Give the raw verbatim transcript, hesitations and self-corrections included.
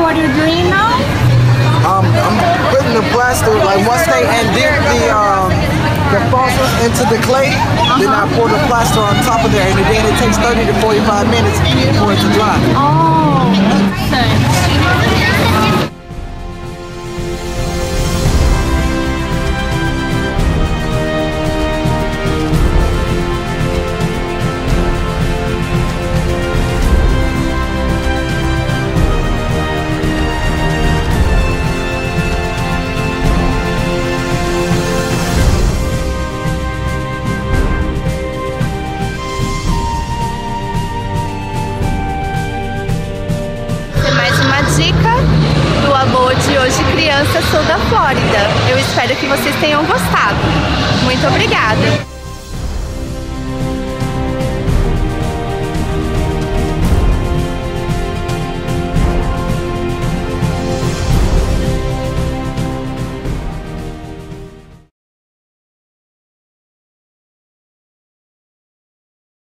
what you're doing now? Um, I'm putting the plaster, like once they indent the um, the fossils into the clay, uh-huh. then I pour the plaster on top of there, and then it takes thirty to forty-five minutes for it to dry. Oh, interessante. Dica do Amor de Hoje Criança, sou da Flórida. Eu espero que vocês tenham gostado. Muito obrigada!